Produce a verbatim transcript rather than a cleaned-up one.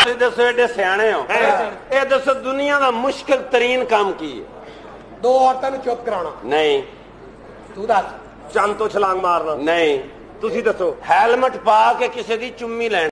ਤੁਸੀਂ ਦੱਸੋ ਏਡੇ ਸਿਆਣੇ ਹੋ, ਇਹ ਦੱਸੋ ਦੁਨੀਆ ਦਾ ਮੁਸ਼ਕਿਲ ਤਰੀਨ ਕੰਮ ਕੀ ਹੈ? ਦੋ ਔਰਤਾਂ ਨੂੰ ਚੁੱਪ ਕਰਾਉਣਾ। ਨਹੀਂ। ਤੂੰ ਦੱਸ। ਚੰਦ ਤੋਂ ਛਲਾਂਗ ਮਾਰਨਾ। ਨਹੀਂ। ਤੁਸੀਂ ਦੱਸੋ। ਹੈਲਮਟ ਪਾ ਕੇ ਕਿਸੇ ਦੀ ਚੁੰਮੀ ਲੈਣੀ।